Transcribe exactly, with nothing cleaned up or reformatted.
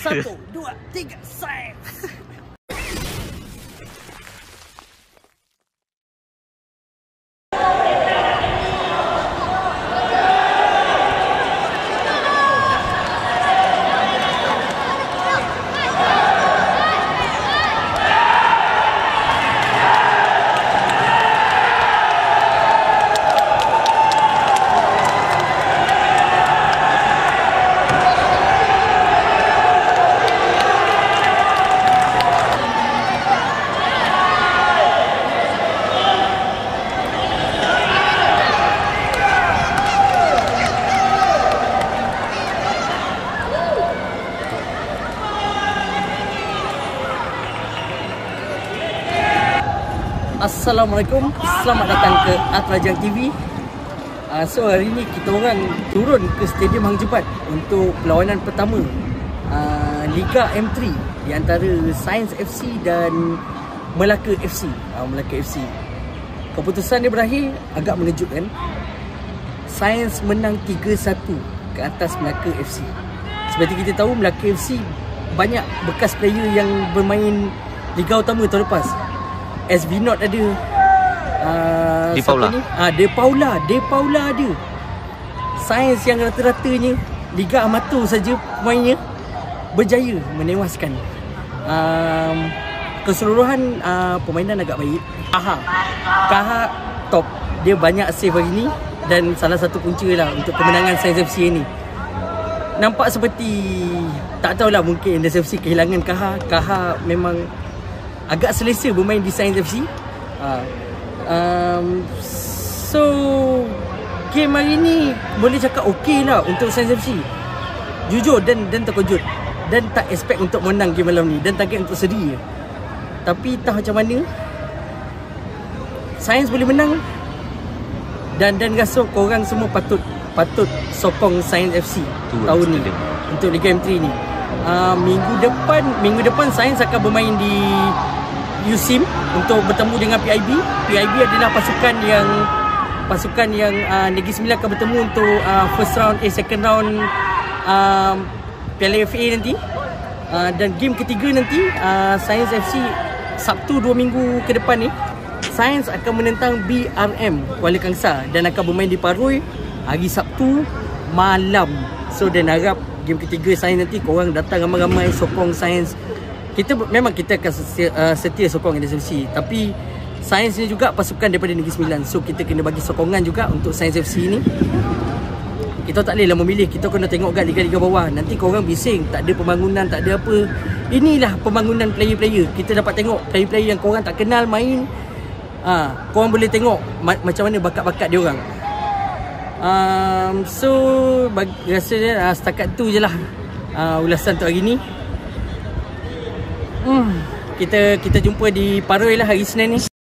Satu, dua, tiga, Sains. Assalamualaikum, selamat datang ke Atrajang T V. uh, So hari ni kita orang turun ke Stadium Hang Jebat untuk perlawanan pertama uh, Liga M tiga di antara Sains F C dan Melaka F C. uh, Melaka F C, keputusan dia berakhir agak mengejutkan. Sains menang tiga satu ke atas Melaka F C. Seperti kita tahu, Melaka F C banyak bekas player yang bermain Liga Utama tahun lepas. S V Not ada, uh, De Paula ah, De Paula De Paula ada. Sains yang rata-ratanya Liga Amatur saja pemainnya berjaya menewaskan. um, Keseluruhan uh, permainan agak baik. Kaha Kaha top, dia banyak save hari ni dan salah satu punca lah untuk kemenangan Sains F C ni. Nampak seperti, tak tahulah, mungkin S F C kehilangan Kaha. Kaha memang agak selesa bermain di Sains F C. uh, um, So game hari ni boleh cakap okey lah untuk Sains F C. Jujur dan dan terkejut, dan tak expect untuk menang game malam ni, dan target untuk seri je. Tapi entah macam mana Sains boleh menang. Dan dan rasa korang semua patut Patut sokong Sains F C Turun tahun ni untuk Liga M tiga ni. Uh, minggu depan Minggu depan Sains akan bermain di U S I M untuk bertemu dengan P I B. P I B adalah pasukan yang Pasukan yang uh, Negeri Sembilan akan bertemu untuk uh, first round, eh second round uh, Piala F A nanti. uh, Dan game ketiga nanti uh, Sains F C Sabtu dua minggu ke depan ni, Sains akan menentang B R M Kuala Kangsar dan akan bermain di Paroi hari Sabtu malam. So dan harap game ketiga Sains nanti korang datang ramai-ramai sokong Sains. Kita memang kita akan setia, uh, setia sokong S F C, tapi Sains ni juga pasukan daripada Negeri Sembilan. So kita kena bagi sokongan juga untuk Sains F C ni. Kita tak boleh lah memilih, kita kena tengok kat liga-liga bawah. Nanti korang bising tak ada pembangunan, tak ada apa. Inilah pembangunan player-player. Kita dapat tengok player-player yang korang tak kenal main. Ah, ha, korang boleh tengok ma- macam mana bakat-bakat dia orang. Um, so bagi, rasanya uh, setakat tu je lah uh, ulasan untuk hari ni. Hmm, kita kita jumpa di Paroi lah hari Senin ni.